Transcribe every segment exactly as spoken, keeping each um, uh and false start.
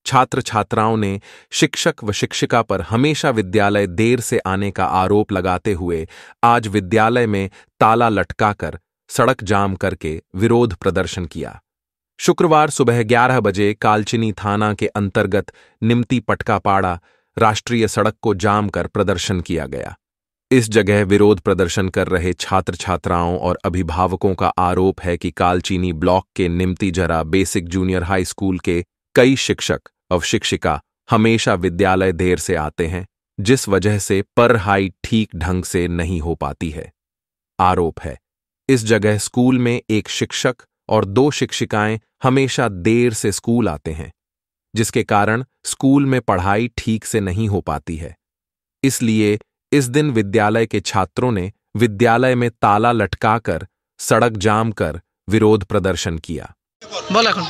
छात्र छात्राओं ने शिक्षक व शिक्षिका पर हमेशा विद्यालय देर से आने का आरोप लगाते हुए आज विद्यालय में ताला लटकाकर सड़क जाम करके विरोध प्रदर्शन किया। शुक्रवार सुबह ग्यारह बजे कालचिनी थाना के अंतर्गत निमती पटकापाड़ा राष्ट्रीय सड़क को जाम कर प्रदर्शन किया गया। इस जगह विरोध प्रदर्शन कर रहे छात्र छात्राओं और अभिभावकों का आरोप है कि कालचीनी ब्लॉक के निमती जरा बेसिक जूनियर हाई स्कूल के कई शिक्षक और शिक्षिका हमेशा विद्यालय देर से आते हैं, जिस वजह से पढ़ाई ठीक ढंग से नहीं हो पाती है। आरोप है इस जगह स्कूल में एक शिक्षक और दो शिक्षिकाएं हमेशा देर से स्कूल आते हैं, जिसके कारण स्कूल में पढ़ाई ठीक से नहीं हो पाती है। इसलिए इस दिन विद्यालय के छात्रों ने विद्यालय में ताला लटकाकर सड़क जाम कर विरोध प्रदर्शन किया। बोल এখন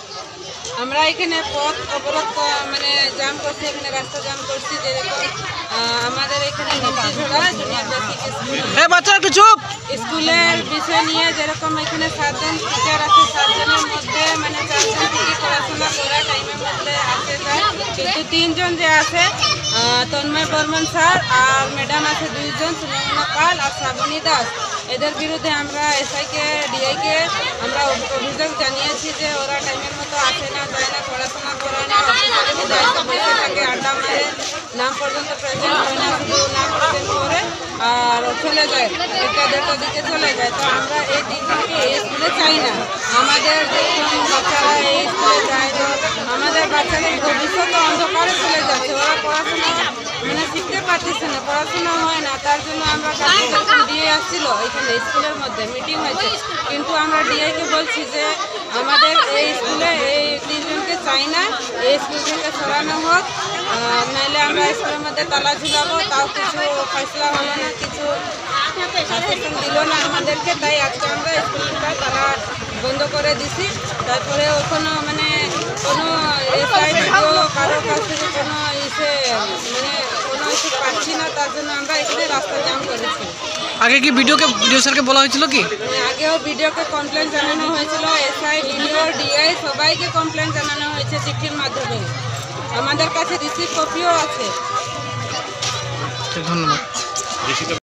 আমরা এখানে পথ অবরোধ মানে জাম করছি, এখানে রাস্তা জাম করছি। যেরকম আমাদের এখানে নিমতিঝরা জুনিয়র বেসিক স্কুল এই বাচ্চা একটু চুপ স্কুলের বিষয় নিয়ে যেরকম এখানে সাতজন টিচার আছে, সাতজনের মধ্যে মানে চারজন থেকে পড়াশোনা করা টাইমের মধ্যে আসে যায়, কিন্তু তিনজন যে আছে তন্ময় বর্মন স্যার আর ম্যাডাম আছে দুইজন, সুমনা পাল আর শ্রাবণী দাস, এদের বিরুদ্ধে আমরা এসআইকে ডিআইকে আমরা অভিযোগ জানিয়েছি যে ওরা টাইমের মতো আসে না, যায় না, পড়াশোনা করায় না, অফিসারের দায়িত্ব বসে থাকে, আড্ডা মারে, নাম পর্যন্ত প্রেজেন্ট হয় না, শুধু নাম প্রেজেন্ট করে আর চলে যায়, একটা দেড়টা দিকে চলে যায়। তো আমরা এই দিকটাকে এই স্কুলে চাই না। আমাদের যখন বাচ্চারা এই স্কুলে যায় তো আমাদের বাচ্চাদের ভবিষ্যৎ অন্ধকারে চলে যাচ্ছে, ওরা পড়াশোনা মানে শিখতে পারতেছে না, পড়াশোনা হয় না। তার জন্য আমরা কালকে ডিএ আসছিল এখানে স্কুলের মধ্যে মিটিং হয়েছে, কিন্তু আমরা ডিআইকে বলছি যে আমাদের এই স্কুলে এই তিনজনকে চাই না, এই স্কুল থেকে সরানো হোক, নাহলে আমরা স্কুলের মধ্যে তালা ঝুলাবো। তাও কিছু ফয়সলা হলো না, কিছু শাসন দিল না আমাদেরকে, তাই আজকে আমরা স্কুলটা তালা বন্ধ করে দিছি। তারপরে ওখানে মানে কোনো এসআই কারো কাছ থেকে কোনো ইসে মানে কোনো কিছু পাচ্ছি না, তার জন্য আমরা এখানে রাস্তা জাম করেছি। আগে কি ভিডিওকে ভিডিও স্যারকে বলা হয়েছিল কি? আগেও ভিডিওকে কমপ্লেন জানানো হয়েছিল, এসআই ভিডিও ডিআই সবাইকে কমপ্লেন জানানো হয়েছে চিঠির মাধ্যমে, আমাদের কাছে রিসিভ কপিও আছে। ধন্যবাদ।